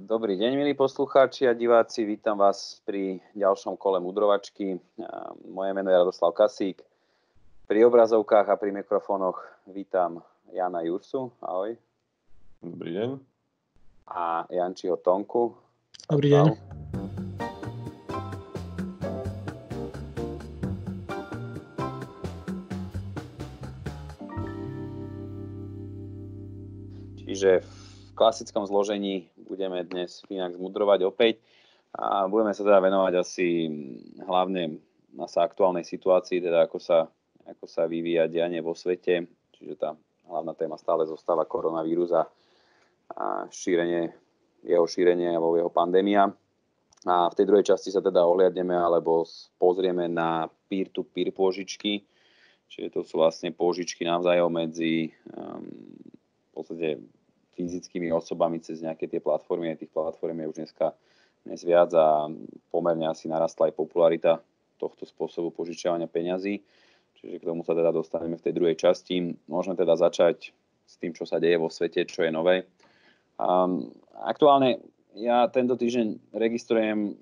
Dobrý deň, milí poslucháči a diváci. Vítam vás pri ďalšom kole Mudrovačky. Moje meno je Radoslav Kasík. Pri obrazovkách a pri mikrofónoch vítam Jana Jursu. Ahoj. Dobrý deň. A Jančiho Tonku. Dobrý deň. Čiže v klasickom zložení budeme dnes Finax mudrovať opäť a budeme sa teda venovať asi hlavne na aktuálnej situácii, teda ako sa vyvíja dianie vo svete, čiže tá hlavná téma stále zostáva koronavírus a jeho šírenie alebo jeho pandémia. A v tej druhej časti sa teda ohliadneme alebo pozrieme na peer-to-peer pôžičky, čiže to sú vlastne pôžičky navzájom medzi v podstate fyzickými osobami cez nejaké tie platformy. Tých platform je už dnes viac a pomerne asi narastla aj popularita tohto spôsobu požičiavania peňazí. Čiže k tomu sa teda dostaneme v tej druhej časti. Môžeme teda začať s tým, čo sa deje vo svete, čo je nové. Aktuálne ja tento týždeň registrujem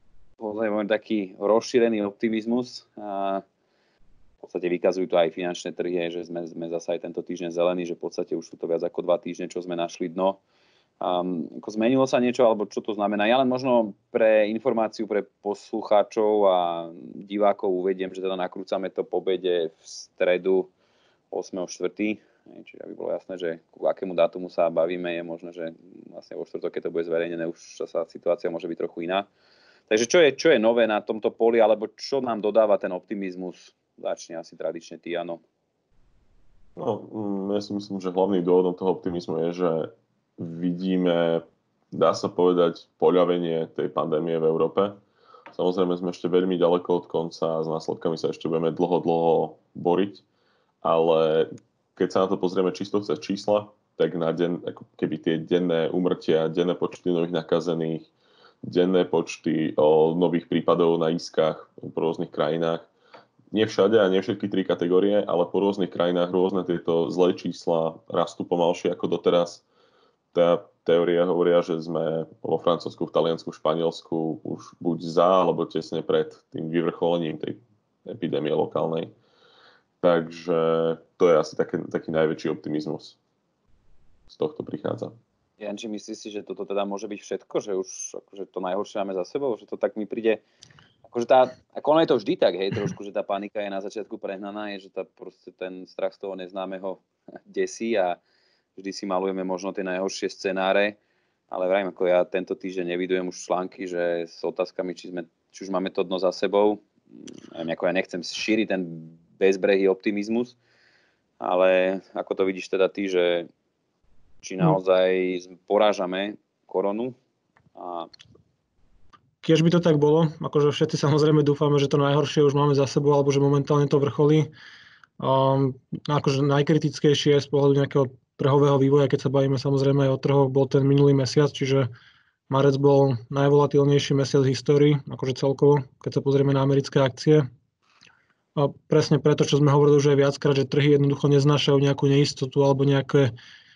taký rozšírený optimizmus. V podstate vykazujú to aj finančné trhy, že sme zasa aj tento týždeň zelení, že v podstate už sú to viac ako 2 týždne, čo sme našli dno. Ako zmenilo sa niečo, alebo čo to znamená? Ja len možno pre informáciu pre poslucháčov a divákov uvediem, že teda nakrúcame to po obede v stredu 8.4. Čiže aby bolo jasné, že ku akému dátumu sa bavíme, je možné, že vlastne vo štvrtok, keď to bude zverejnené, už sa situácia môže byť trochu iná. Takže čo je nové na tomto poli, alebo čo nám dodáva ten optimizmus? Začne asi tradične ty, Jano. No, ja si myslím, že hlavným dôvodom toho optimizmu je, že vidíme, dá sa povedať, poľavenie tej pandémie v Európe. Samozrejme sme ešte veľmi ďaleko od konca a s následkami sa ešte budeme dlho boriť, ale keď sa na to pozrieme čisto cez čísla, tak na deň, ako keby tie denné úmrtia, denné počty nových nakazených, denné počty nových prípadov na iskách v rôznych krajinách, nie všade a nie všetky 3 kategórie, ale po rôznych krajinách rôzne tieto zlé čísla rastú pomalšie ako doteraz. Tá teória hovoria, že sme vo Francúzsku, v Taliansku, v Španielsku už buď za, alebo tesne pred tým vyvrcholením tej epidémie lokálnej. Takže to je asi taký najväčší optimizmus. Z tohto prichádza. Janči, myslíš si, že toto teda môže byť všetko? Že už akože to najhoršie máme za sebou? Že to tak mi príde... Ako ono je to vždy tak, hej, trošku, že tá panika je na začiatku prehnaná, je, že proste ten strach z toho neznámeho desí a vždy si malujeme možno tie najhoršie scenáre, ale vrajím, ako ja tento týždeň nevidujem už články, že s otázkami, či už máme to dno za sebou, ja nechcem šíriť ten bezbrehý optimizmus, ale ako to vidíš teda ty, že či naozaj porážame koronu a Kiež by to tak bolo, akože všetci samozrejme dúfame, že to najhoršie už máme za sebou, alebo že momentálne to vrcholí. Akože najkritickejšie z pohľadu nejakého trhového vývoja, keď sa bavíme samozrejme aj o trhoch, bol ten minulý mesiac, čiže marec bol najvolatilnejší mesiac v histórii, akože celkovo, keď sa pozrieme na americké akcie. A presne preto, čo sme hovorili už aj viackrát, že trhy jednoducho neznášajú nejakú neistotu alebo nejaké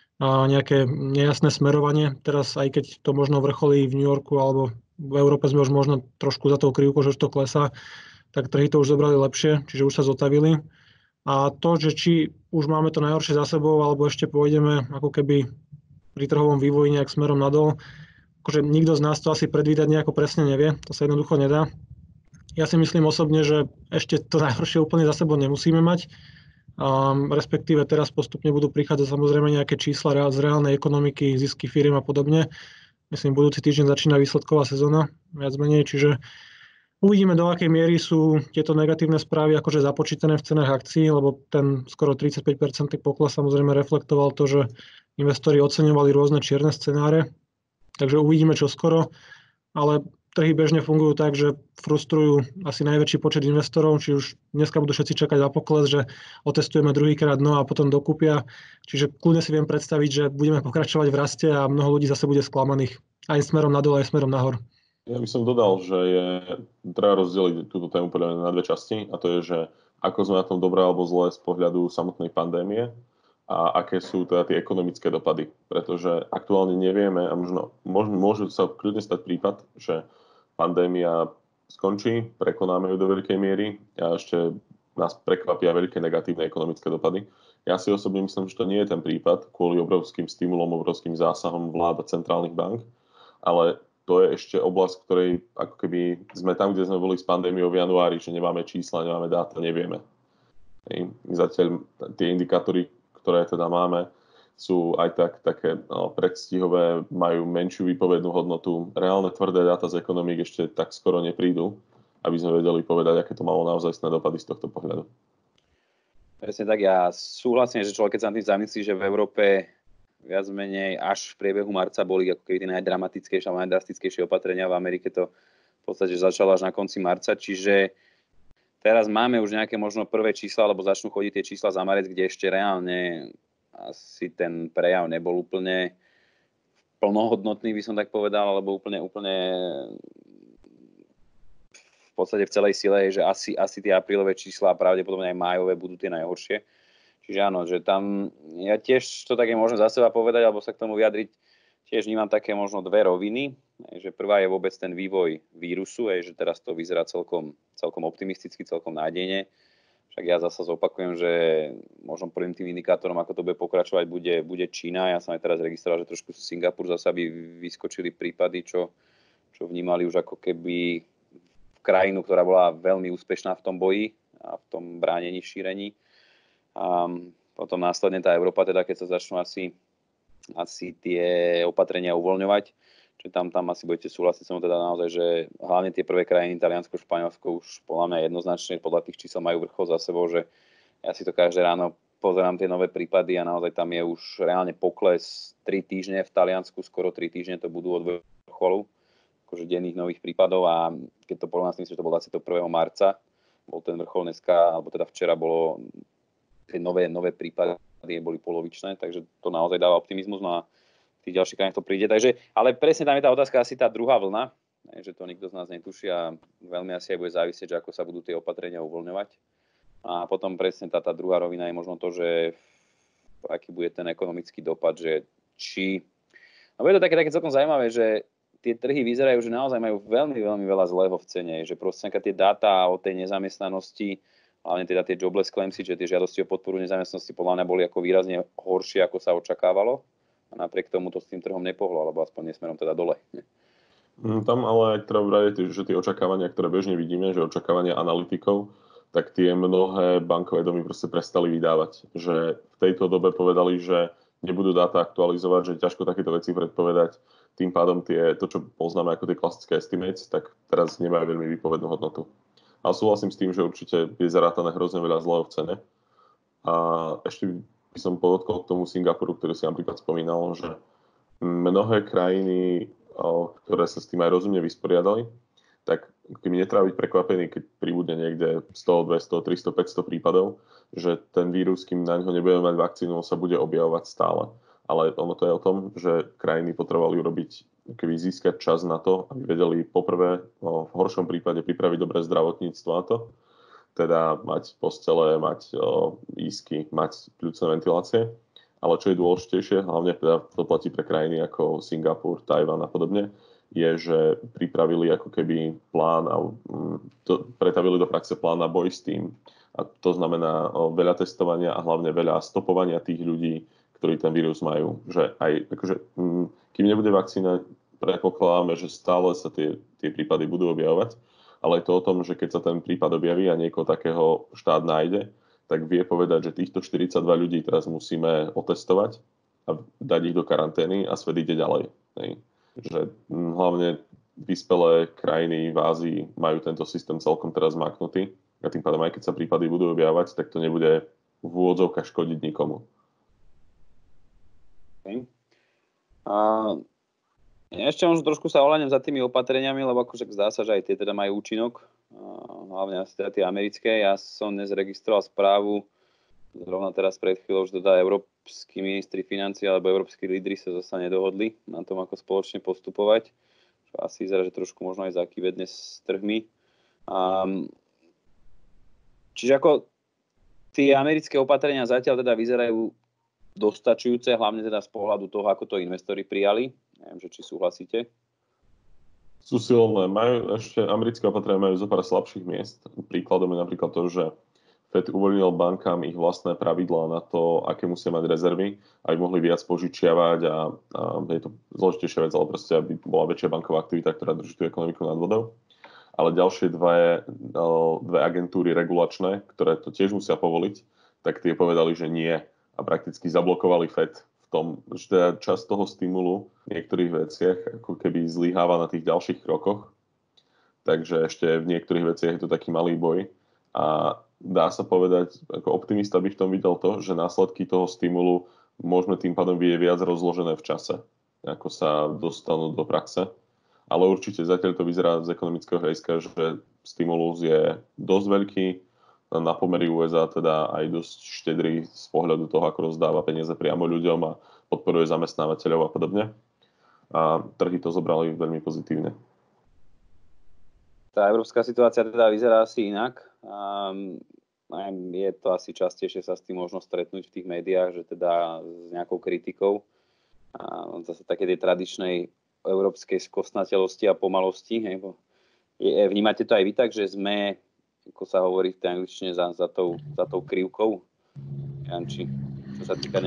nejasné smerovanie. Teraz aj keď to možno vrcholí v New Yorku alebo v Európe sme už možno trošku za tou krivkou, že už to klesá, tak trhy to už zobrali lepšie, čiže už sa zotavili. A to, že či už máme to najhoršie za sebou, alebo ešte pôjdeme ako keby pri trhovom vývoji nejak smerom nadol, akože nikto z nás to asi predvídať nejako presne nevie, to sa jednoducho nedá. Ja si myslím osobne, že ešte to najhoršie úplne za sebou nemusíme mať. Respektíve teraz postupne budú prichádzať samozrejme nejaké čísla z reálnej ekonomiky, zisky firiem a podobne. Myslím, budúci týždeň začína výsledková sezóna, viac menej, čiže uvidíme, do akej miery sú tieto negatívne správy akože započítané v cenách akcií, lebo ten skoro 35% pokles samozrejme reflektoval to, že investori oceňovali rôzne čierne scenáre, takže uvidíme čo skoro, ale trhy bežne fungujú tak, že frustrujú asi najväčší počet investorov, či už dneska budú všetci čakať na pokles, že otestujeme druhýkrát dno a potom dokúpia. Čiže kľudne si viem predstaviť, že budeme pokračovať v raste a mnoho ľudí zase bude sklamaných aj smerom nadol, aj smerom nahor. Ja by som dodal, že treba rozdeliť túto tému podľa mňa na 2 časti, a to je, že ako sme na tom dobré alebo zlé z pohľadu samotnej pandémie a aké sú teda tie ekonomické dopady. Pretože aktuálne nevieme a môže sa kľudne stať prípad, že pandémia skončí, prekonáme ju do veľkej miery a ešte nás prekvapia veľké negatívne ekonomické dopady. Ja si osobne myslím, že to nie je ten prípad kvôli obrovským stimulom, obrovským zásahom vlád a centrálnych bank, ale to je ešte oblasť, v ktorej ako keby sme tam, kde sme boli s pandémiou v januári, že nemáme čísla, nemáme dáta, nevieme. Zatiaľ tie indikátory, ktoré teda máme, sú aj také predstihové, majú menšiu výpovednú hodnotu. Reálne tvrdé dáta z ekonomík ešte tak skoro neprídu, aby sme vedeli povedať, aké to malo naozajstné dopady z tohto pohľadu. Presne tak, ja súhlasím, že človek, keď sa na tým zamyslí, že v Európe viac menej až v priebehu marca boli ako keby tie najdramatickejšie alebo najdrastickejšie opatrenia, v Amerike to v podstate začalo až na konci marca, čiže teraz máme už nejaké možno prvé čísla, alebo začnú chodiť tie čísla za marec, kde ešte reálne asi ten prejav nebol úplne plnohodnotný, by som tak povedal, alebo úplne v podstate v celej sile je, že asi tie aprílové čísla a pravdepodobne aj májové budú tie najhoršie. Čiže áno, že tam ja tiež to také môžem za seba povedať, alebo sa k tomu vyjadriť, tiež vnímam také možno dve roviny. Že prvá je vôbec ten vývoj vírusu, že teraz to vyzerá celkom optimisticky, celkom nádejne. Však ja zasa zopakujem, že možno prvým tým indikátorom, ako to bude pokračovať, bude Čína. Ja som aj teraz registroval, že trošku Singapur zasa by vyskočili prípady, čo vnímali už ako keby krajinu, ktorá bola veľmi úspešná v tom boji a v tom bránení, šírení. A potom následne tá Európa, teda keď sa začnú asi tie opatrenia uvoľňovať, čiže tam asi budete súhlasiť som teda naozaj, že hlavne tie prvé krajiny, Taliansko, Španielsko už podľa mňa jednoznačne podľa tých čísel majú vrchol za sebou, že ja si to každé ráno pozerám tie nové prípady a naozaj tam je už reálne pokles 3 týždne v Taliansku, skoro 3 týždne to budú od vrcholu, akože denných nových prípadov a keď to porovnám s tým, že to bolo 21. marca, bol ten vrchol dneska, alebo teda včera bolo tie nové prípady boli polovičné, takže to naozaj dáva optimizmus, no a v tých ďalších krajinách to príde. Takže, ale presne tam je tá otázka asi tá druhá vlna, že to nikto z nás netuší a veľmi asi aj bude závisieť, že ako sa budú tie opatrenia uvoľňovať. A potom presne tá druhá rovina je možno to, že aký bude ten ekonomický dopad, že či... No bude to také celkom zaujímavé, že tie trhy vyzerajú, že naozaj majú veľmi, veľmi veľa zlého v cene, že proste tie dáta o tej nezamestnanosti, hlavne teda tie jobless claimsy, že tie žiadosti o podporu nezamestnanosti podľa mňa boli ako výrazne horšie, ako sa očakávalo. A napriek tomu to s tým trhom nepohlo, alebo aspoň nesmerom teda dole. Tam ale aj treba brať, že tie očakávania, ktoré bežne vidíme, že očakávania analytikov, tak tie mnohé bankové domy proste prestali vydávať. Že v tejto dobe povedali, že nebudú dáta aktualizovať, že ťažko takéto veci predpovedať. Tým pádom to, čo poznáme ako tie klasické estimates, tak teraz nemajú veľmi výpovednú hodnotu. Ale súhlasím s tým, že určite je zarátané hrozne veľa zlého v cene. A ešte by som podotkol k tomu Singapuru, ktorý si napríklad spomínal, že mnohé krajiny, ktoré sa s tým aj rozumne vysporiadali, tak keby netreba byť prekvapený, keď pribudne niekde 100, 200, 300, 500 prípadov, že ten vírus, kým na ňo nebudeme mať vakcínu, sa bude objavovať stále. Ale ono to je o tom, že krajiny potrebovali urobiť, keby získať čas na to, aby vedeli poprvé, v horšom prípade pripraviť dobré zdravotníctvo na to, teda mať postele, mať ísky, mať pľúcne ventilácie. Ale čo je dôležitejšie, hlavne teda to platí pre krajiny ako Singapur, Tajvan a podobne, je, že pripravili ako keby plán a pretavili do praxe plán na boj s tým. A to znamená veľa testovania a hlavne veľa stopovania tých ľudí, ktorí ten vírus majú. Že aj, akože, kým nebude vakcína, predpokladáme, že stále sa tie prípady budú objavovať, ale je to o tom, že keď sa ten prípad objaví a niekoho takého štát nájde, tak vie povedať, že týchto 42 ľudí teraz musíme otestovať a dať ich do karantény a svet ide ďalej. Že hlavne vyspelé krajiny v Ázii majú tento systém celkom teraz maknutý a tým pádom aj keď sa prípady budú objavovať, tak to nebude v úvodzovkách škodiť nikomu. Okay. Ja ešte možno trošku sa ohľadnem za tými opatreniami, lebo akože zdá sa, že aj tie teda majú účinok, hlavne asi teda tie americké. Ja som dnes registroval správu, zrovna teraz pred chvíľou, že teda európski ministri financií alebo európski lídri sa zasa nedohodli na tom, ako spoločne postupovať. Čo asi vyzerá, že trošku možno aj zakýve dnes s trhmi. Čiže ako tie americké opatrenia zatiaľ teda vyzerajú dostačujúce, hlavne teda z pohľadu toho, ako to investori prijali. Neviem, že či súhlasíte. Sú silné. Ešte americké opatrenia majú zo pár slabších miest. Príkladom je napríklad to, že Fed uvoľnil bankám ich vlastné pravidlá na to, aké musia mať rezervy, aby mohli viac požičiavať a je to zložitejšia vec, ale proste, aby bola väčšia banková aktivita, ktorá drží tú ekonomiku nad vodou. Ale ďalšie dve agentúry regulačné, ktoré to tiež musia povoliť, tak tie povedali, že nie a prakticky zablokovali Fed v tom, že teda časť toho stimulu v niektorých veciach ako keby zlyháva na tých ďalších krokoch. Takže ešte v niektorých veciach je to taký malý boj. A dá sa povedať, ako optimista by v tom videl to, že následky toho stimulu môžeme tým pádom vidieť viac rozložené v čase, ako sa dostanú do praxe. Ale určite zatiaľ to vyzerá z ekonomického hľadiska, že stimulus je dosť veľký, na pomery USA teda aj dosť štedrý z pohľadu toho, ako rozdáva peniaze priamo ľuďom a podporuje zamestnávateľov a podobne. A trhy to zobrali veľmi pozitívne. Tá európska situácia teda vyzerá asi inak. Je to asi častejšie sa s tým možno stretnúť v tých médiách, že teda s nejakou kritikou. Zase také tej tradičnej európskej skostnatelosti a pomalosti. Vnímate to aj vy tak, že sme, ako sa hovorí v tej angličtine, za tou krivkou? Janči, čo sa týka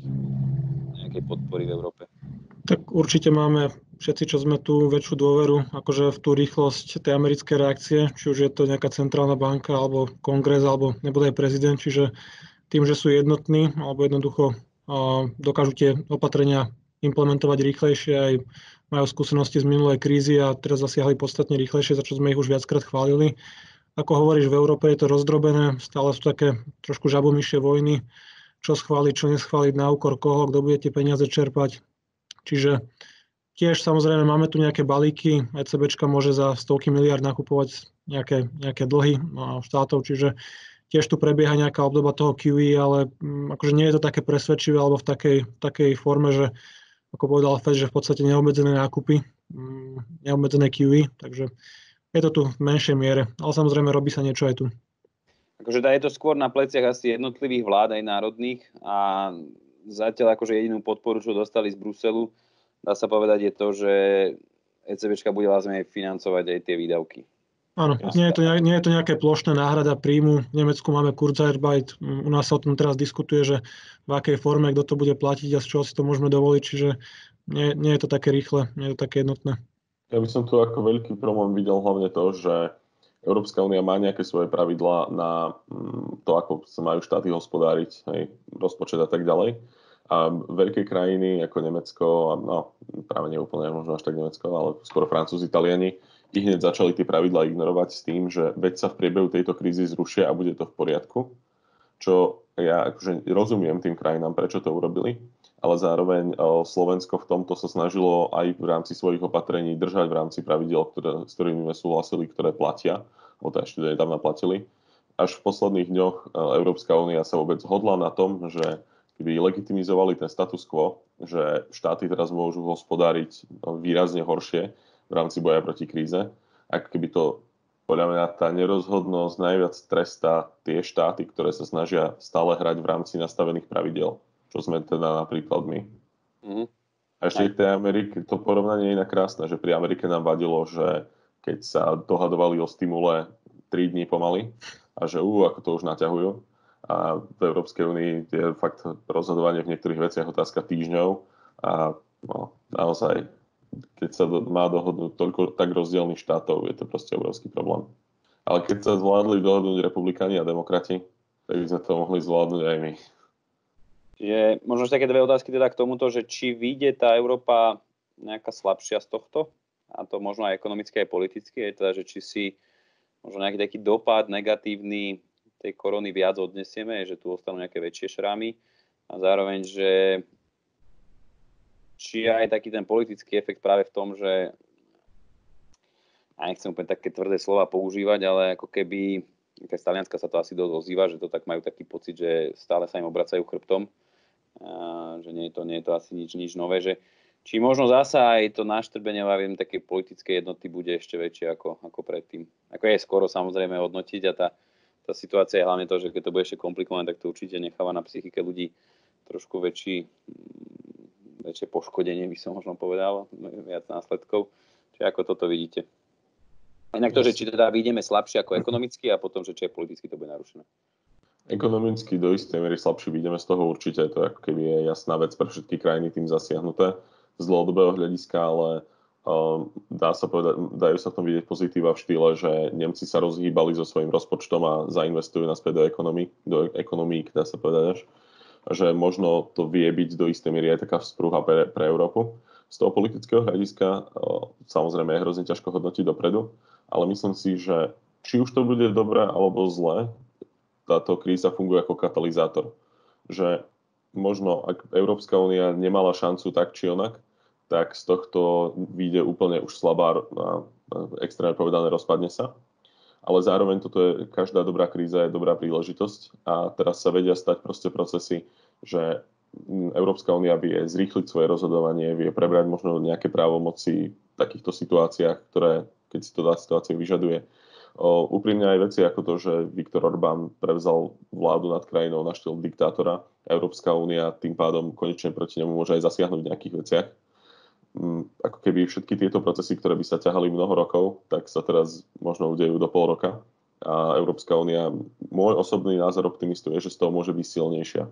nejakej podpory v Európe. Tak určite máme všetci, čo sme tu, väčšiu dôveru akože v tú rýchlosť tej americkej reakcie, či už je to nejaká centrálna banka, alebo kongres, alebo nebude aj prezident, čiže tým, že sú jednotní, alebo jednoducho dokážu tie opatrenia implementovať rýchlejšie, aj majú skúsenosti z minulej krízy a teraz zasiahli podstatne rýchlejšie, za čo sme ich už viackrát chválili. Ako hovoríš, v Európe je to rozdrobené, stále sú také trošku žabomyšie vojny, čo schváliť, čo neschváliť, na úkor koho, kto bude tie peniaze čerpať. Čiže tiež samozrejme máme tu nejaké balíky, ECBčka môže za stovky miliárd nakupovať nejaké dlhy štátov, čiže tiež tu prebieha nejaká obdoba toho QE, ale akože nie je to také presvedčivé alebo v takej forme, že ako povedal Fed, že v podstate neobmedzené nákupy, neobmedzené QE, takže je to tu v menšej miere, ale samozrejme robí sa niečo aj tu. Akože je to skôr na pleciach asi jednotlivých vlád aj národných a zatiaľ akože jedinú podporu, čo dostali z Bruselu, dá sa povedať, je to, že ECBčka bude vlastne financovať aj tie výdavky. Áno, nie je to nejaké plošné náhrada príjmu. V Nemecku máme Kurzarbeit, u nás sa o tom teraz diskutuje, že v akej forme, kto to bude platiť a z čoho si to môžeme dovoliť, čiže nie je to také rýchle, nie je to také jednotné. Ja by som tu ako veľký problém videl hlavne to, že Európska únia má nejaké svoje pravidlá na to, ako sa majú štáty hospodáriť, rozpočet a tak ďalej. A veľké krajiny ako Nemecko, no práve nie úplne možno až tak Nemecko, ale skoro Francúzi, Taliani, ich hneď začali tie pravidlá ignorovať s tým, že veď sa v priebehu tejto krízy zrušia a bude to v poriadku. Čo ja akože rozumiem tým krajinám, prečo to urobili, ale zároveň Slovensko v tomto sa snažilo aj v rámci svojich opatrení držať v rámci pravidiel, s ktorými sme súhlasili, ktoré platia, alebo to ešte nedávno platili. Až v posledných dňoch Európska únia sa vôbec hodla na tom, že keby legitimizovali ten status quo, že štáty teraz môžu hospodáriť výrazne horšie v rámci boja proti kríze, ak keby to podľa mňa tá nerozhodnosť najviac trestá tie štáty, ktoré sa snažia stále hrať v rámci nastavených pravidiel, čo sme teda napríklad my. A ešte v tej Amerike to porovnanie je inak krásne, že pri Amerike nám vadilo, že keď sa dohadovali o stimule 3 dní pomaly a že ako to už naťahujú. A v Európskej únii je fakt rozhodovanie v niektorých veciach otázka týždňov a naozaj, keď sa má dohodnúť toľko tak rozdielnych štátov, je to proste obrovský problém. Ale keď sa zvládli dohodnúť republikáni a demokrati, tak by sme to mohli zvládnuť aj my. Čiže možno také dve otázky teda k tomuto, že či vyjde tá Európa nejaká slabšia z tohto, a to možno aj ekonomicky, aj politicky, je teda, že či si možno nejaký taký dopad negatívny tej korony viac odnesieme, že tu ostanú nejaké väčšie šrámy a zároveň, že či aj taký ten politický efekt práve v tom, že ja nechcem úplne také tvrdé slova používať, ale ako keby z Talianska sa to asi dosť ozýva, že to tak majú taký pocit, že stále sa im obracajú chrbtom, že nie je to asi nič nové, že či možno zasa aj to naštrbenie také politické jednoty bude ešte väčšie ako predtým. Ako je skoro samozrejme hodnotiť a tá situácia je hlavne to, že keď to bude ešte komplikované, tak to určite necháva na psychike ľudí trošku väčšie poškodenie, by som možno povedal, viac následkov. Čiže ako toto vidíte? Inak to, že či teda vyjdeme slabšie ako ekonomicky a potom, že či je politicky to bude narušené. Ekonomicky do istej miery slabšie vyjdeme z toho určite, to ako keby je jasná vec pre všetky krajiny tým zasiahnuté z dlhodobého hľadiska, ale dajú sa v tom vidieť pozitíva v štýle, že Nemci sa rozhýbali so svojím rozpočtom a zainvestujú naspäť do ekonomík, dá sa povedať až. Že možno to vie byť do istej miery aj taká vzprúha pre Európu. Z toho politického hľadiska samozrejme je hrozne ťažko hodnotiť dopredu, ale myslím si, že či už to bude dobré alebo zlé, táto kríza funguje ako katalizátor. Že možno, ak Európska únia nemala šancu tak či onak, tak z tohto vyjde úplne už slabá a extrémne povedané rozpadne sa. Ale zároveň každá dobrá kríza je dobrá príležitosť a teraz sa vedia stať proste procesy, že Európska únia vie zrýchliť svoje rozhodovanie, vie prebrať možno nejaké právomoci v takýchto situáciách, ktoré, keď si to tá situácia vyžaduje. Úprimne aj veci ako to, že Viktor Orbán prevzal vládu nad krajinou na štýl diktátora. Európska únia tým pádom konečne proti nemu môže aj zasiahnuť v nejakých veciach. Ako keby všetky tieto procesy, ktoré by sa ťahali mnoho rokov, tak sa teraz možno udejú do pol roka. A Európska únia, môj osobný názor optimistu je, že z toho môže byť silnejšia.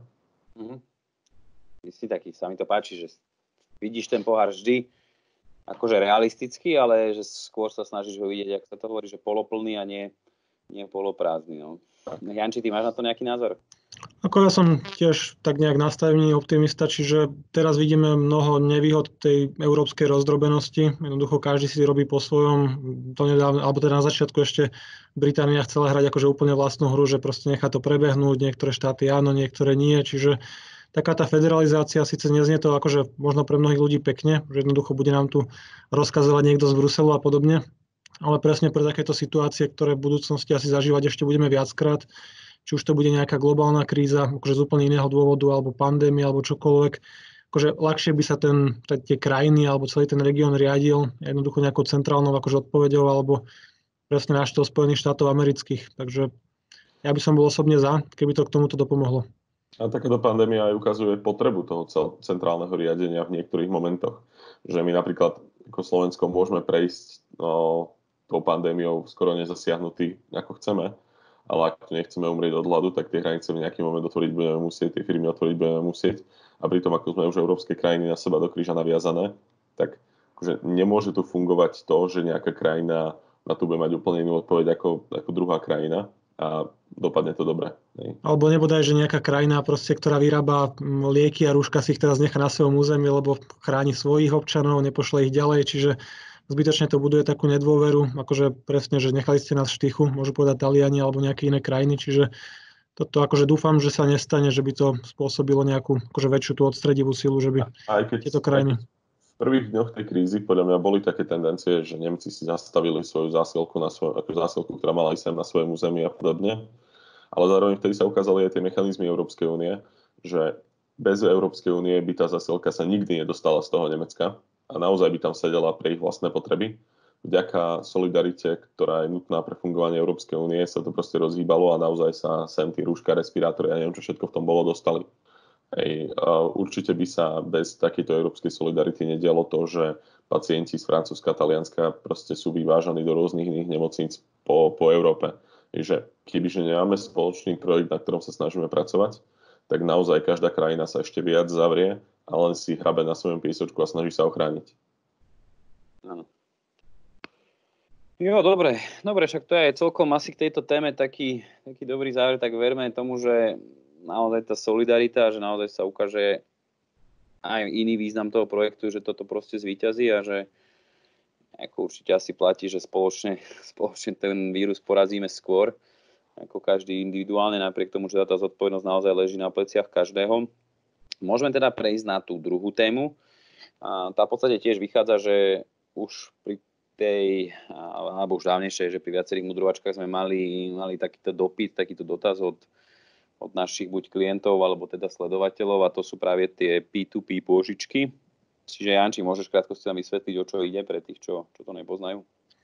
Ty si taký, sa mi to páči, že vidíš ten pohár vždy akože realisticky, ale že skôr sa snažíš ho vidieť, ak sa to hovorí, že poloplný a nie poloprázdny. No. Janči, ty máš na to nejaký názor? Ako ja som tiež tak nejak nastavený optimista, čiže teraz vidíme mnoho nevýhod tej európskej rozdrobenosti. Jednoducho každý si robí po svojom. To nedávno, alebo teda na začiatku ešte Británia chcela hrať akože úplne vlastnú hru, že proste nechá to prebehnúť, niektoré štáty áno, niektoré nie, čiže taká tá federalizácia, síce neznie to akože možno pre mnohých ľudí pekne, že jednoducho bude nám tu rozkazovať niekto z Bruselu a podobne, ale presne pre takéto situácie, ktoré v budúcnosti asi zažívať ešte budeme viackrát, či už to bude nejaká globálna kríza, akože z úplne iného dôvodu, alebo pandémia, alebo čokoľvek, akože ľahšie by sa tie krajiny alebo celý ten región riadil jednoducho nejakou centrálnou akože odpoveďou alebo presne na štýl Spojených štátov amerických. Takže ja by som bol osobne za, keby to k tomuto dopomohlo. A takáto pandémia aj ukazuje potrebu toho centrálneho riadenia v niektorých momentoch. Že my napríklad ako Slovensko môžeme prejsť tou pandémiou skoro nezasiahnutý, ako chceme, ale ak tu nechceme umrieť od hladu, tak tie hranice v nejaký moment otvoriť budeme musieť, tie firmy otvoriť budeme musieť. A pritom, ako sme už európske krajiny na seba do kríža naviazané, tak akože nemôže tu fungovať to, že nejaká krajina na to bude mať úplne inú odpoveď ako druhá krajina. A dopadne to dobre. Alebo nebodaj, že nejaká krajina, proste, ktorá vyrába lieky a rúška, si ich teraz nechá na svojom území, lebo chráni svojich občanov, nepošle ich ďalej, čiže zbytočne to buduje takú nedôveru, akože presne, že nechali ste nás v štychu, môžu povedať Taliani alebo nejaké iné krajiny, čiže toto akože dúfam, že sa nestane, že by to spôsobilo nejakú akože väčšiu tú odstredivú silu, že by tieto krajiny... V prvých dňoch tej krízy podľa mňa boli také tendencie, že Nemci si zastavili svoju zásielku, ktorá mala ísť sem na svojom území a podobne. Ale zároveň vtedy sa ukázali aj tie mechanizmy Európskej únie, že bez Európskej únie by tá zásielka sa nikdy nedostala z toho Nemecka a naozaj by tam sedela pre ich vlastné potreby. Vďaka solidarite, ktorá je nutná pre fungovanie Európskej únie, sa to proste rozhýbalo a naozaj sa sem tí rúška, respirátory a neviem, čo všetko v tom bolo, dostali. Určite by sa bez takejto európskej solidarity nedialo to, že pacienti z Francúzska, Talianska proste sú vyvážaní do rôznych iných nemocníc po Európe. Takže kebyže nemáme spoločný projekt, na ktorom sa snažíme pracovať, tak naozaj každá krajina sa ešte viac zavrie a len si hrabe na svojom piesočku a snaží sa ochrániť. Áno. Jo, dobre, však to je celkom asi k tejto téme taký dobrý záver, tak verme tomu, že naozaj tá solidarita, že naozaj sa ukáže aj iný význam toho projektu, že toto proste zvíťazí a že ako určite asi platí, že spoločne ten vírus porazíme skôr, ako každý individuálne, napriek tomu, že tá zodpovednosť naozaj leží na pleciach každého. Môžeme teda prejsť na tú druhú tému. A tá v podstate tiež vychádza, že už pri tej, alebo už dávnejšie, že pri viacerých mudrovačkách sme mali takýto dopyt, takýto dotaz od našich buď klientov, alebo teda sledovateľov, a to sú práve tie P2P pôžičky. Čiže Janči, môžeš krátko si nám vysvetliť, o čo ide pre tých, čo to nepoznajú?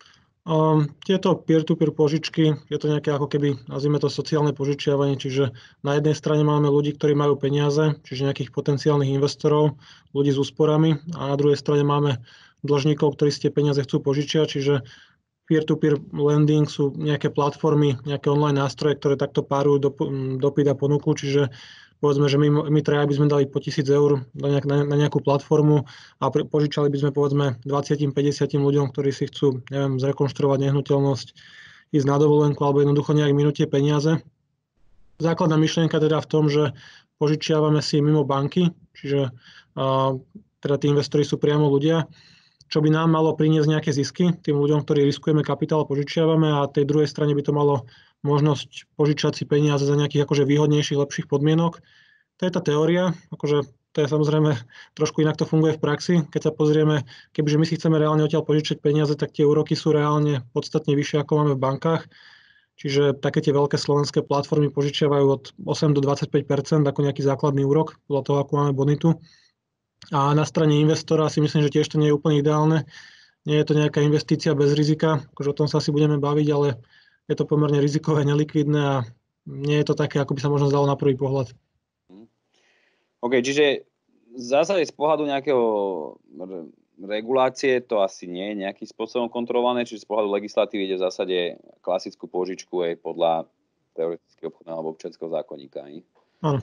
Tieto peer-to-peer požičky, je to nejaké ako keby, nazvime to sociálne požičiavanie, čiže na jednej strane máme ľudí, ktorí majú peniaze, čiže nejakých potenciálnych investorov, ľudí s úsporami, a na druhej strane máme dlžníkov, ktorí si tie peniaze chcú požičiať, čiže peer-to-peer lending sú nejaké platformy, nejaké online nástroje, ktoré takto párujú dopyt a ponuku, čiže povedzme, že my traja by sme dali po 1,000 eur na nejakú platformu a požičali by sme povedzme 20-50 ľuďom, ktorí si chcú, neviem, zrekonštruovať nehnuteľnosť, ísť na dovolenku alebo jednoducho nejak minúť tie peniaze. Základná myšlienka teda v tom, že požičiavame si mimo banky, čiže teda tí investori sú priamo ľudia, čo by nám malo priniesť nejaké zisky tým ľuďom, ktorí riskujeme kapitál, požičiavame, a tej druhej strane by to malo možnosť požičať si peniaze za nejakých akože výhodnejších, lepších podmienok. To je tá teória, akože to je samozrejme trošku inak to funguje v praxi. Keď sa pozrieme, kebyže my si chceme reálne odtiaľ požičať peniaze, tak tie úroky sú reálne podstatne vyššie, ako máme v bankách. Čiže také tie veľké slovenské platformy požičiavajú od 8 do 25% ako nejaký základný úrok, podľa toho, ako máme bonitu. A na strane investora si myslím, že tiež to nie je úplne ideálne. Nie je to nejaká investícia bez rizika, akože o tom sa asi budeme baviť, ale je to pomerne rizikové, nelikvidné a nie je to také, ako by sa možno zdalo na prvý pohľad. OK, čiže v zásade z pohľadu nejakého regulácie to asi nie je nejakým spôsobom kontrolované, čiže z pohľadu legislatívy ide v zásade klasickú požičku aj podľa teoretického obchodného alebo občianskeho zákonníka. Áno.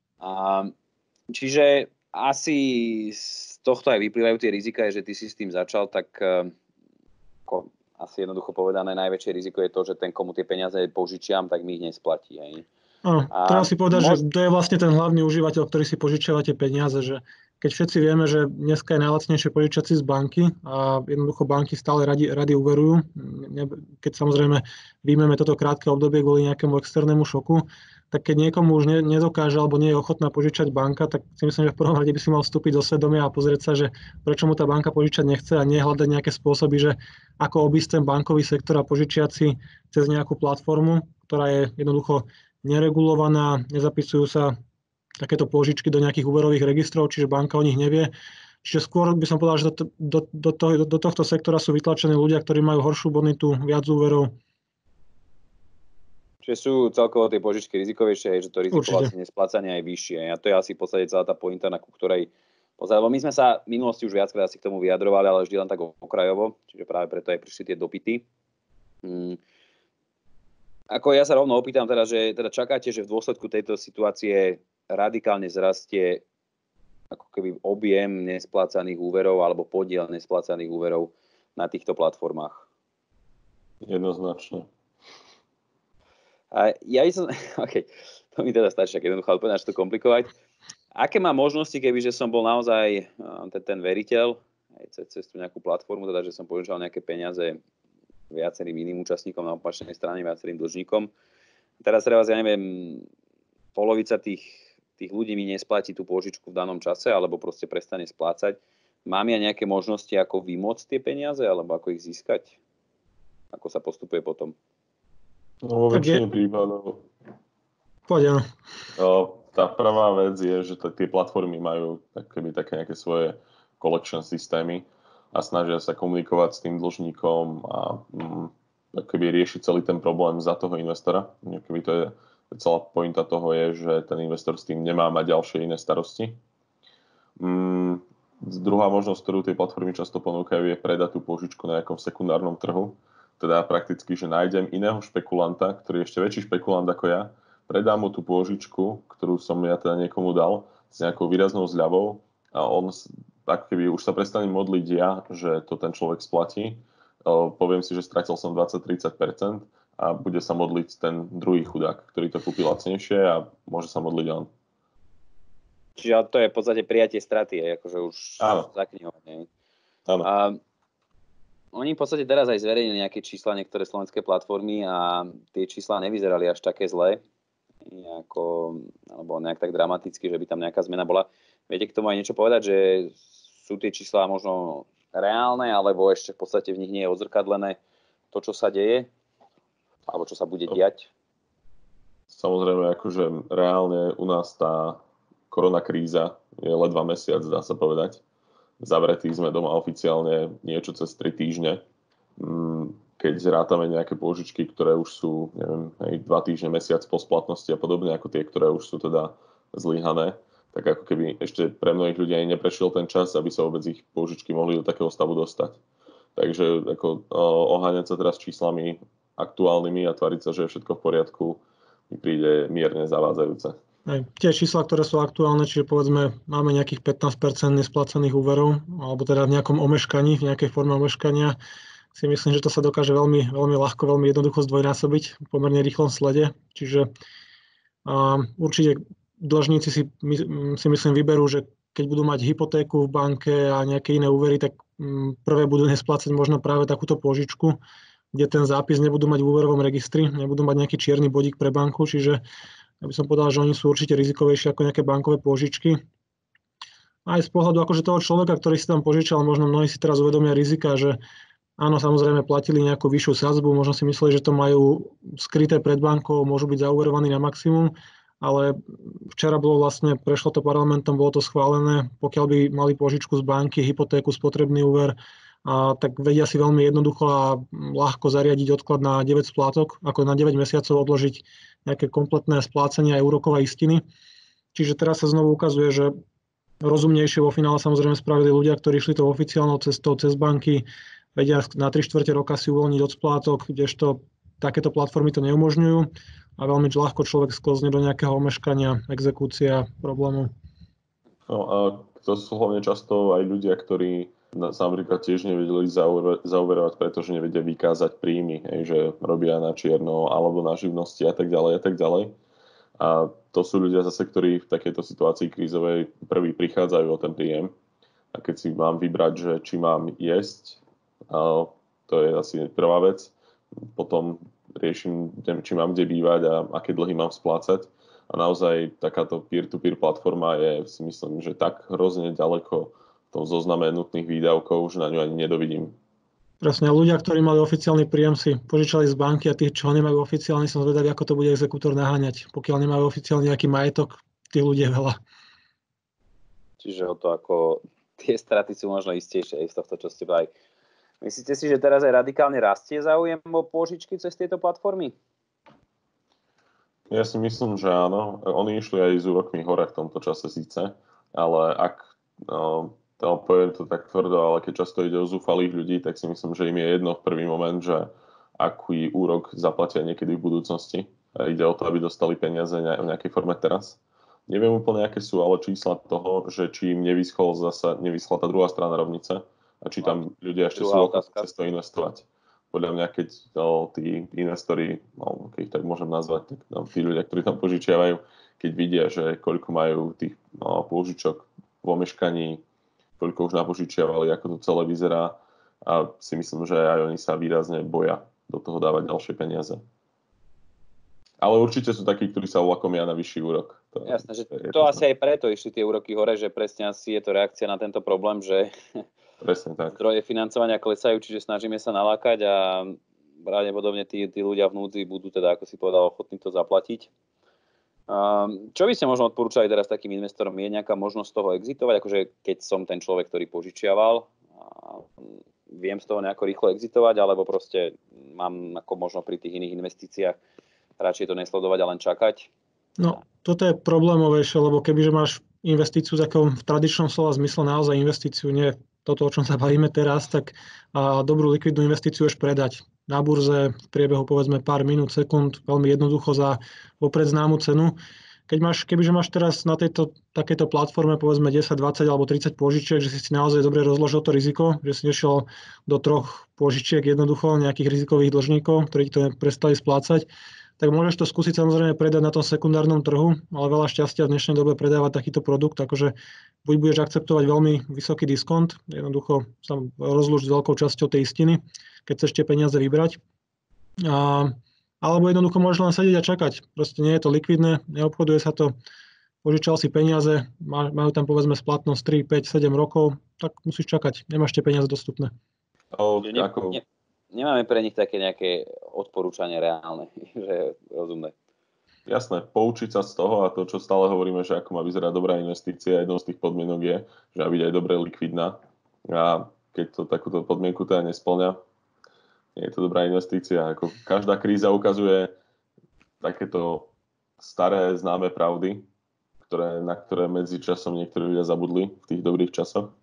Čiže asi z tohto aj vyplývajú tie rizika, že ty si s tým začal, tak asi jednoducho povedané, najväčšie riziko je to, že ten, komu tie peniaze požičiam, tak mi ich nesplatí. Áno, treba si povedať, že to je vlastne ten hlavný užívateľ, ktorý si požičiava tie peniaze, že keď všetci vieme, že dneska je najlacnejšie požičať si z banky a jednoducho banky stále radi uverujú, keď samozrejme vyjmeme toto krátke obdobie kvôli nejakému externému šoku, tak keď niekomu už nedokáže alebo nie je ochotná požičať banka, tak si myslím, že v prvom rade by si mal vstúpiť do svedomia a pozrieť sa, že prečo mu tá banka požičať nechce, a nie hľadať nejaké spôsoby, že ako obísť ten bankový sektor a požičiať si cez nejakú platformu, ktorá je jednoducho neregulovaná, nezapisujú sa takéto požičky do nejakých úverových registrov, čiže banka o nich nevie. Čiže skôr by som povedal, že do tohto sektora sú vytlačení ľudia, ktorí majú horšiu bonitu, viac úverov. Čiže sú celkovo tie požičky rizikovejšie, že to riziko vlastne nesplácania je vyššie. A to je asi v podstate celá tá pointa, na ktorej lebo my sme sa v minulosti už viackrát asi k tomu vyjadrovali, ale vždy len tak okrajovo, čiže práve preto aj prišli tie dopyty. Ako ja sa rovno opýtam teda, že teda čakáte, že v dôsledku tejto situácie radikálne zrastie ako keby objem nesplácaných úverov alebo podiel nesplácaných úverov na týchto platformách? Jednoznačne. A ja by som, OK, to mi teda stačí, tak jednoducho, ale poďme to komplikovať. Aké mám možnosti, kebyže som bol naozaj ten veriteľ, aj cez tú nejakú platformu, teda, že som požičal nejaké peniaze viacerým iným účastníkom na opačnej strane, viacerým dlžníkom. Teraz ja neviem, polovica tých ľudí mi nesplatí tú pôžičku v danom čase, alebo proste prestane splácať. Mám ja nejaké možnosti, ako vymôcť tie peniaze, alebo ako ich získať? Ako sa postupuje potom? No, vo väčšine prípadov. Poďme. Tá prvá vec je, že tie platformy majú také nejaké svoje collection systémy a snažia sa komunikovať s tým dlžníkom a riešiť celý ten problém za toho investora. To je celá pointa toho je, že ten investor s tým nemá mať ďalšie iné starosti. Druhá možnosť, ktorú tie platformy často ponúkajú, je predať tú pôžičku na nejakom sekundárnom trhu. Teda prakticky, že nájdem iného špekulanta, ktorý je ešte väčší špekulant ako ja, predám mu tú pôžičku, ktorú som ja teda niekomu dal, s nejakou výraznou zľavou a on, ako keby už sa prestane modliť ja, že to ten človek splatí, poviem si, že stratil som 20-30% a bude sa modliť ten druhý chudák, ktorý to kúpil lacnejšie a môže sa modliť on. Čiže to je v podstate prijatie straty, akože už zaknihovanie. Áno. Oni v podstate teraz aj zverejnili nejaké čísla, niektoré slovenské platformy, a tie čísla nevyzerali až také zlé, alebo nejak tak dramaticky, že by tam nejaká zmena bola. Viete k tomu aj niečo povedať, že sú tie čísla možno reálne, alebo ešte v podstate v nich nie je odzrkadlené to, čo sa deje, alebo čo sa bude diať? Samozrejme, akože reálne u nás tá koronakríza je ledva mesiac, dá sa povedať. Zavretí sme doma oficiálne niečo cez 3 týždne. keď zrátame nejaké pôžičky, ktoré už sú, neviem, 2 týždne, mesiac po splatnosti a podobne, ako tie, ktoré už sú teda zlyhané, tak ako keby ešte pre mnohých ľudí aj neprešiel ten čas, aby sa vôbec ich pôžičky mohli do takého stavu dostať. Takže ako oháňať sa teraz číslami aktuálnymi a tváriť sa, že je všetko v poriadku, mi príde mierne zavádzajúce. Tie čísla, ktoré sú aktuálne, čiže povedzme, máme nejakých 15% nesplacených úverov, alebo teda v nejakom omeškaní, v nejakej forme omeškania, si myslím, že to sa dokáže veľmi, veľmi ľahko, veľmi jednoducho zdvojnásobiť v pomerne rýchlom slede. Čiže určite dlžníci si myslím vyberú, že keď budú mať hypotéku v banke a nejaké iné úvery, tak prvé budú nesplácať možno práve takúto pôžičku, kde ten zápis nebudú mať v úverovom registri, nebudú mať nejaký čierny bodík pre banku, čiže ja by som povedal, že oni sú určite rizikovejšie ako nejaké bankové pôžičky. Aj z pohľadu akože toho človeka, ktorý si tam požičal, možno mnohí si teraz uvedomia rizika, že áno, samozrejme platili nejakú vyššiu sadzbu, možno si mysleli, že to majú skryté pred bankou, môžu byť zauverovaní na maximum, ale včera prešlo to parlamentom, bolo to schválené, pokiaľ by mali pôžičku z banky, hypotéku, spotrebný úver, tak vedia si veľmi jednoducho a ľahko zariadiť odklad na 9 splátok, ako na 9 mesiacov odložiť nejaké kompletné splácenie aj úrokové istiny. Čiže teraz sa znovu ukazuje, že rozumnejšie vo finále samozrejme spravili ľudia, ktorí šli to oficiálnou cestou cez banky, vedia na 3/4 roka si uvoľniť od splátok, kdežto takéto platformy to neumožňujú a veľmi ľahko človek sklzne do nejakého omeškania, exekúcia, problému. No a to sú hlavne často aj ľudia, ktorí sa napríklad tiež nevedeli zauverovať, pretože nevedia vykázať príjmy, že robia na čierno alebo na živnosti a tak ďalej a tak ďalej. A to sú ľudia zase, ktorí v takejto situácii krízovej prvý prichádzajú o ten príjem. A keď si mám vybrať, že či mám jesť, to je asi prvá vec. Potom riešim, či mám kde bývať a aké dlhy mám splácať. A naozaj takáto peer-to-peer platforma je, si myslím, že tak hrozne ďaleko v tom zozname nutných výdavkov, že na ňu ani nedovidím. Presne, ľudia, ktorí mali oficiálny príjem, si požičali z banky a tí, čo nemajú oficiálny, som zvedavý, ako to bude exekútor naháňať. Pokiaľ nemajú oficiálny nejaký majetok, tých ľudí je veľa. Čiže o to, ako tie straty sú možno istejšie z tohto, čo ste povedali. Myslíte si, že teraz aj radikálne rastie záujem o pôžičky cez tieto platformy? Ja si myslím, že áno. Oni išli aj s úrokmi hore v tomto čase síce, ale ak poviem to tak tvrdo, ale keď často ide o zúfalých ľudí, tak si myslím, že im je jedno v prvý moment, že aký úrok zaplatia niekedy v budúcnosti. A ide o to, aby dostali peniaze v nejakej forme teraz. Neviem úplne, aké sú ale čísla toho, že či im nevyschla tá druhá strana rovnice a či tam ľudia ešte sú ochotní cez to investovať. Podľa mňa, keď tí investori, keď tak môžem nazvať, tak tí ľudia, ktorí tam požičiavajú, keď vidia, že koľko majú tých pôžičok v omeškaní, koľko už napožičiavali, ako to celé vyzerá, a si myslím, že aj oni sa výrazne boja do toho dávať ďalšie peniaze. Ale určite sú takí, ktorí sa ulakomia na vyšší úrok. Jasné, že to asi aj preto išli tie úroky hore, že presne asi je to reakcia na tento problém, že presne tak. Zdroje financovania klesajú, čiže snažíme sa nalákať a pravdepodobne tí ľudia v núdzi budú teda, ako si povedal, ochotní to zaplatiť. Čo by ste možno odporúčali teraz takým investorom? Je nejaká možnosť z toho exitovať? Akože keď som ten človek, ktorý požičiaval, viem z toho nejako rýchlo exitovať, alebo proste mám ako možno pri tých iných investíciách radšej to nesledovať a len čakať? No, toto je problémovejšie, lebo kebyže máš investíciu v takom v tradičnom slova zmysle naozaj investíciu, nie toto, o čom sa bavíme teraz, tak dobrú likvidnú investíciu už predať na burze v priebehu povedzme pár minút, sekúnd, veľmi jednoducho za vopred známu cenu. Kebyže máš teraz na takejto platforme povedzme 10, 20 alebo 30 pôžičiek, že si naozaj dobre rozložil to riziko, že si nešiel do 3 pôžičiek jednoducho nejakých rizikových dlžníkov, ktorí to prestali splácať, tak môžeš to skúsiť samozrejme predať na tom sekundárnom trhu, ale veľa šťastia v dnešnej dobe predávať takýto produkt, akože buď budeš akceptovať veľmi vysoký diskont, jednoducho sa rozlúč s veľkou časťou tej istiny, keď chceš tie peniaze vybrať. Alebo jednoducho môžeš len sedieť a čakať. Proste nie je to likvidné, neobchoduje sa to, požičal si peniaze, majú tam povedzme splatnosť 3, 5, 7 rokov, tak musíš čakať, nemáš tie peniaze dostupné. Nemáme pre nich také nejaké odporúčania reálne, že rozumné. Jasné, poučiť sa z toho a to, čo stále hovoríme, že ako má vyzerať dobrá investícia, jednou z tých podmienok je, že má byť aj dobre likvidná. A keď to takúto podmienku teda nesplňa, Nie je to dobrá investícia. Ako každá kríza ukazuje takéto staré známe pravdy, na ktoré medzi časom niektorí ľudia zabudli v tých dobrých časoch.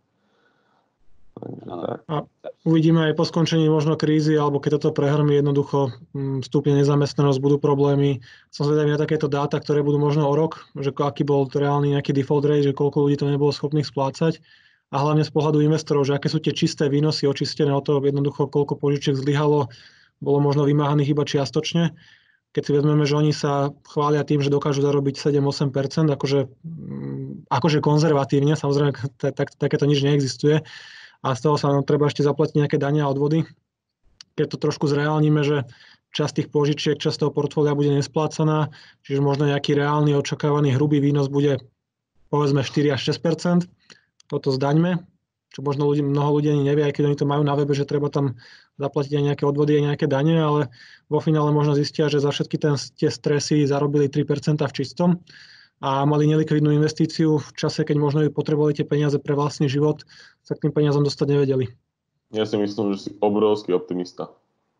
Takže tak. A uvidíme aj po skončení možno krízy, alebo keď toto prehrmí, jednoducho vstúpne nezamestnanosť, budú problémy. Som zvedavý na takéto dáta, ktoré budú možno o rok, že aký bol reálny nejaký default rate, že koľko ľudí to nebolo schopných splácať. A hlavne z pohľadu investorov, že aké sú tie čisté výnosy očistené o to, jednoducho koľko požičiek zlyhalo, bolo možno vymáhaných iba čiastočne. Keď si vezmeme, že oni sa chvália tým, že dokážu zarobiť 7-8%, akože konzervatívne, samozrejme takéto nič neexistuje. A z toho sa nám treba ešte zaplatiť nejaké dane a odvody. Keď to trošku zreálnime, že časť tých požičiek, časť toho portfólia bude nesplácaná, čiže možno nejaký reálny očakávaný hrubý výnos bude povedzme 4 až 6%. Toto zdaňme, čo možno mnoho ľudí ani nevie, aj keď oni to majú na webe, že treba tam zaplatiť aj nejaké odvody, aj nejaké dane, ale vo finále možno zistia, že za všetky tie stresy zarobili 3% v čistom a mali nelikvidnú investíciu v čase, keď možno potrebovali tie peniaze pre vlastný život, sa k tým peniazom dostať nevedeli. Ja si myslím, že si obrovský optimista.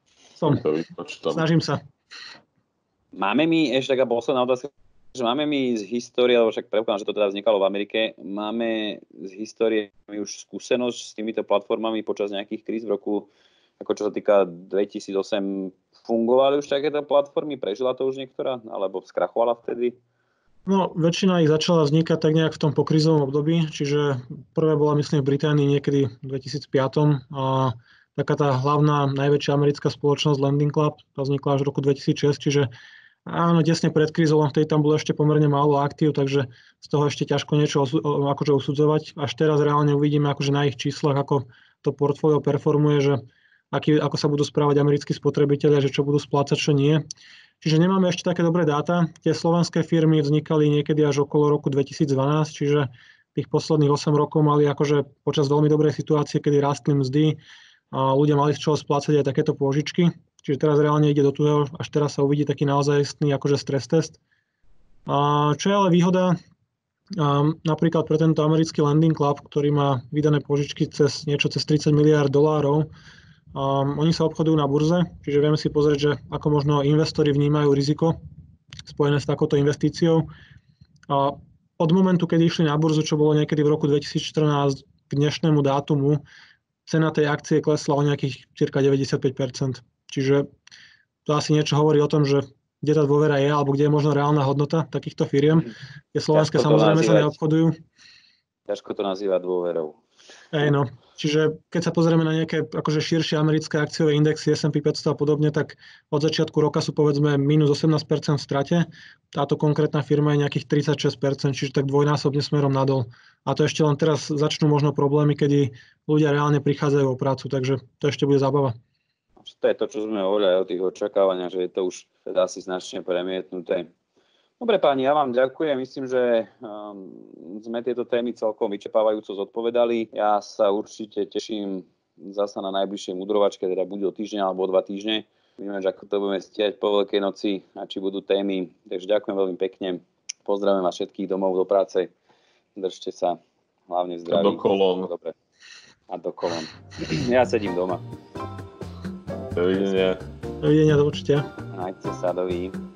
Snažím sa. Máme my ešte taká posledná otázka, že máme my z histórie, alebo však predpokladám, že to teda vznikalo v Amerike, máme z histórie už skúsenosť s týmito platformami počas nejakých kríz v roku, ako čo sa týka 2008, fungovali už takéto platformy? Prežila to už niektorá? Alebo skrachovala vtedy? No, väčšina ich začala vznikať tak nejak v tom pokrizovom období, čiže prvé bola, myslím, v Británii niekedy v 2005. A taká tá hlavná, najväčšia americká spoločnosť Lending Club, tá vznikla až v roku 2006, čiže áno, tesne pred krízou, vtedy tam bolo ešte pomerne málo aktív, takže z toho ešte ťažko niečo akože usudzovať. Až teraz reálne uvidíme akože na ich číslach, ako to portfólio performuje, že ako sa budú správať americkí spotrebitelia, že čo budú splácať, čo nie. Čiže nemáme ešte také dobré dáta. Tie slovenské firmy vznikali niekedy až okolo roku 2012, čiže tých posledných 8 rokov mali akože počas veľmi dobrej situácie, kedy rástli mzdy a ľudia mali z čoho splácať aj takéto pôžičky. Čiže teraz reálne ide do toho, až teraz sa uvidí taký naozajstný akože stres test. A čo je ale výhoda, napríklad pre tento americký Lending Club, ktorý má vydané pôžičky cez 30 miliárd dolárov, oni sa obchodujú na burze, čiže vieme si pozrieť, že ako možno investori vnímajú riziko spojené s takouto investíciou. A od momentu, kedy išli na burzu, čo bolo niekedy v roku 2014 k dnešnému dátumu, cena tej akcie klesla o nejakých cirka 95%. Čiže to asi niečo hovorí o tom, že kde tá dôvera je, alebo kde je možno reálna hodnota takýchto firiem. Tie slovenské samozrejme sa neobchodujú. Ťažko to nazývať dôverou. No. Čiže keď sa pozrieme na nejaké akože širšie americké akciové indexy S&P 500 a podobne, tak od začiatku roka sú povedzme minus 18% v strate. Táto konkrétna firma je nejakých 36%, čiže tak dvojnásobne smerom nadol. A to ešte len teraz začnú možno problémy, kedy ľudia reálne prichádzajú o prácu, takže to ešte bude zábava. To je to, čo sme hovorili aj o tých očakávaniach, že je to už teda asi značne premietnuté. Dobre páni, ja vám ďakujem. Myslím, že sme tieto témy celkom vyčerpávajúco zodpovedali. Ja sa určite teším zasa na najbližšej mudrovačke, teda bude o týždeň alebo o 2 týždne. Vidíme, že ako to budeme stiať po Veľkej noci a či budú témy. Takže ďakujem veľmi pekne. Pozdravujem vás všetkých domov do práce. Držte sa, hlavne zdraví. A do kolón. Dobre. A do kolón. Ja sedím doma. Dovidenia. Dovidenia, do počutia. Majte sa, dovidí.